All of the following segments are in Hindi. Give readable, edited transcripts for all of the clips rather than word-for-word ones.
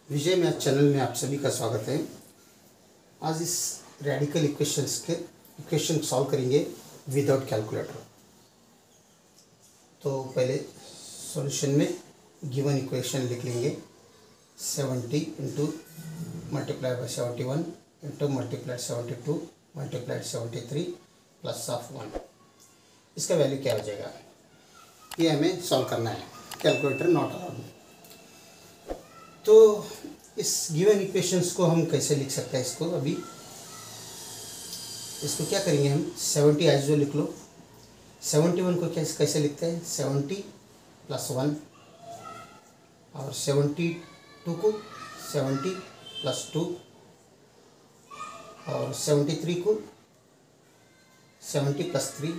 विजय मैथ चैनल में आप सभी का स्वागत है। आज इस रेडिकल इक्वेशंस के इक्वेशन सॉल्व करेंगे विदाउट कैलकुलेटर। तो पहले सॉल्यूशन में गिवन इक्वेशन लिख लेंगे 70 into multiply by 71 into multiply 72 multiply 73 plus of 1। इसका वैल्यू क्या हो जाएगा, ये हमें सॉल्व करना है, कैलकुलेटर नॉट अलाउड। तो इस गिवन इक्वेशंस को हम कैसे लिख सकते हैं, इसको अभी इसको क्या करेंगे हम 70 एज जो लिख लो। 71 को कैसे लिखते हैं 70 प्लस 1 और 72 को 70 प्लस 2 और 73 को 70 plus 3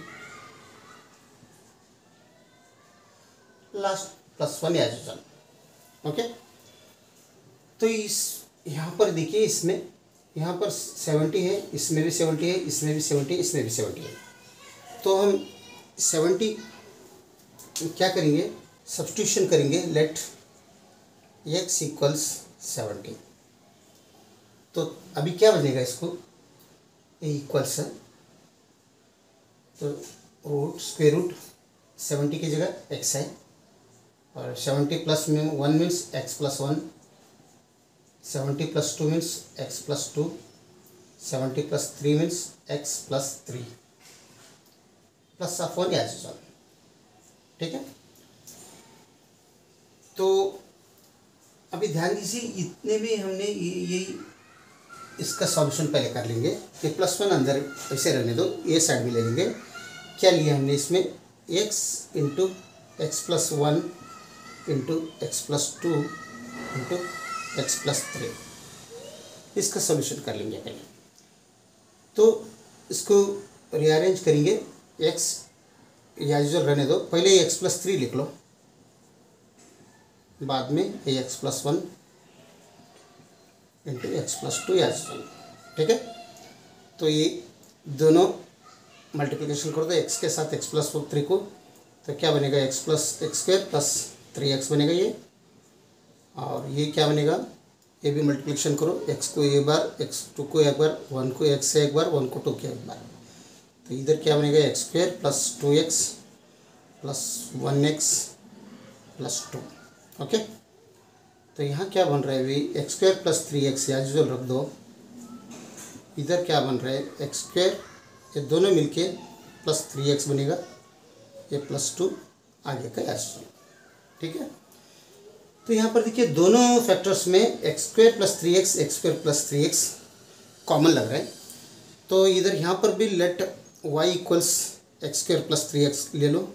last plus 1 as usual. Okay, तो इस यहाँ पर देखिए, इसमें यहाँ पर 70 है, इसमें भी 70 है, इसमें भी 70 है, इसमें भी 70 है। तो हम 70 क्या करेंगे, सब्स्टिट्यूशन करेंगे, लेट x इक्वल्स 70। तो अभी क्या बनेगा, इसको a इक्वल्स है तो रूट स्क्वायर रूट 70 की जगह x है और 70 प्लस में 1 means x plus 1, 70 plus 2 means x plus 2, 70 plus 3 means x plus 3 plus of 1 as usual. ठीक है, तो अभी ध्यान दीजिए, इतने में हमने ये इसका सॉल्यूशन पहले कर लेंगे। ये प्लस 1 अंदर ऐसे रहने दो, ये साइड में ले लेंगे। क्या लिया हमने इसमें x into x plus 1 into x plus 2 into x plus 3, इसका सॉल्यूशन कर लेंगे पहले। तो इसको रीअरेंज करेंगे, x या यूजुअल रहने दो, पहले एक्स प्लस 3 लिख लो, बाद में x plus 1 into x plus 2 या यूजुअल। ठीक है, तो ये दोनों मल्टीप्लिकेशन कर दो एक्स के साथ एक्स प्लस 3 को, तो क्या बनेगा x plus x square plus 3x बनेगा ये। और ये क्या बनेगा, ये भी मल्टीप्लिकेशन करो, x को एक बार, x2 को एक बार, 1 को x से एक बार, 1 को 2 के एक बार। तो इधर क्या बनेगा x square plus 2x plus 1x plus 2। Okay, तो यहाँ क्या बन रहा है अभी एक्स स्क्वायर प्लस 3x या यूजुअल रख दो। इधर क्या बन रहा है एक्स स्क्वायर, ये दोनों मिलके प्लस 3x बनेगा, ये प्लस 2 आगे का एज यूजुअल। ठीक है, तो यहाँ पर देखिए दोनों फैक्टर्स में x square plus 3x x square plus 3x common लग रहा है। तो इधर यहाँ पर भी let y equals x square plus 3x ले लो।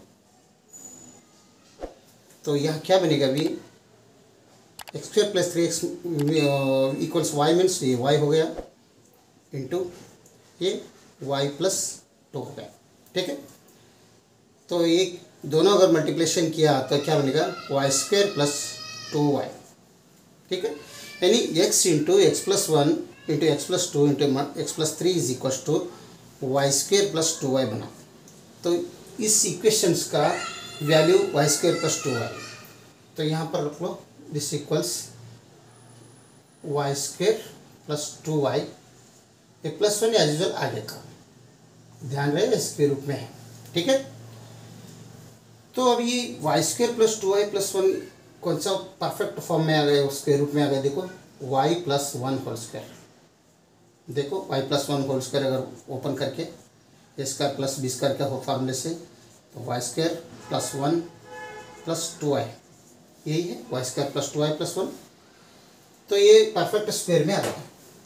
तो यहाँ क्या बनेगा अभी x square plus 3x equals y means ये y हो गया इंटू ये y प्लस 2 हो गया। ठीक है, तो एक दोनों अगर मल्टीप्लिकेशन किया तो क्या बनेगा वाई स्क्वायर प्लस 2y। ठीक है, यानी x into x plus 1 into x plus 2 into x plus 3 is equal to y square plus 2y बना। तो इस इक्वेशंस का value Y square plus 2y, तो यहाँ पर रख लो this equals y square plus 2y, ये प्लस 1 एज यूजुअल आगे का ध्यान रहे इसके रूप में है। ठीक है, तो अब ये Y square plus 2y plus 1 कौन सा परफेक्ट फॉर्म में आ गया, उसके रूप में आ गया। देखो y प्लस 1 होल स्क्वायर, देखो y प्लस 1 होल स्क्वायर अगर ओपन करके a square plus b square का हो फॉर्मूले से, तो Y square plus 1 plus 2y, यही है Y square plus 2y plus 1। तो ये परफेक्ट स्क्वायर में आ गया।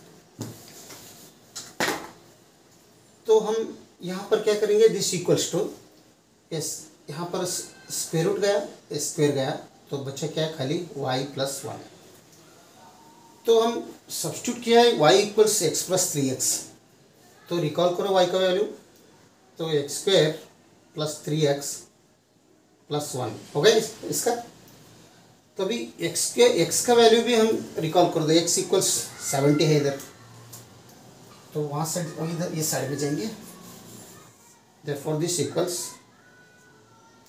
तो हम यहाँ पर क्या करेंगे, दिस इक्वल्स टू यस, यहाँ पर स्क्वायर रूट गया, स्क्वायर गया, तो बच्चा क्या है खाली y प्लस 1। तो हम सब्स्टिट्यूट किया है y equals x plus 3x। तो रिकॉल करो y का वैल्यू, तो x square plus 3x plus 1 हो गया इसका। तो अभी x का वैल्यू भी हम रिकॉल कर दो, x इक्वल्स 70 है इधर, तो वहाँ से इधर ये साइड में जाएंगे। Therefore this equals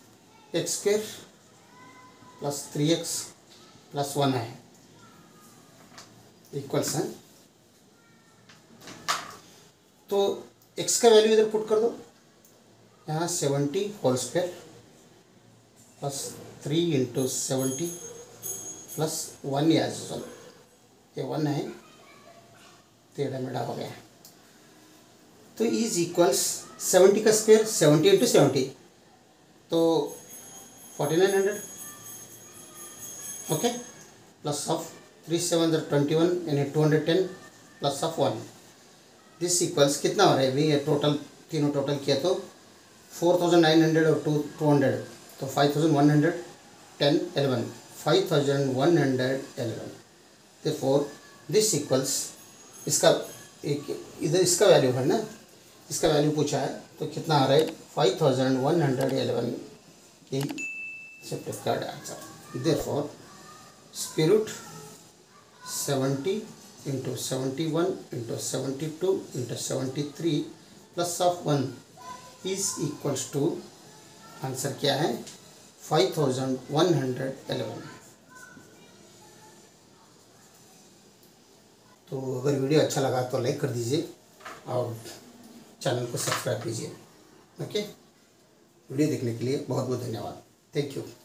x square plus 3x plus 1 है, इक्वल्स हैं। तो x का वैल्यू इधर पुट कर दो, यहाँ 70 whole square plus 3 into 70 plus 1 as usual, ये 1 है, टेढ़ा मेढ़ा हो गया। तो इज इक्वल्स 70 का स्क्वायर 70 इंटू 70 तो 4900, ओके, प्लस ऑफ 3 7 21 यानी 210 प्लस ऑफ 1, दिस इक्वल्स कितना हो रहा है भाई, ये टोटल तीनों टोटल किया तो 4900 और 200 तो 5110 11 5111। देयरफॉर दिस इक्वल्स, इसका एक इधर इसका वैल्यू है ना, इसका वैल्यू पूछा है तो कितना आ रहा है 5111 की सेप्टिफाइड answer. Therefore square root 70 into 71 into 72 into 73 plus of 1 is equals to, answer क्या है 5111। तो अगर वीडियो अच्छा लगा तो लाइक कर दीजिए और चैनल को सब्सक्राइब कीजिए। ओके, वीडियो देखने के लिए बहुत बहुत धन्यवाद। Thank you.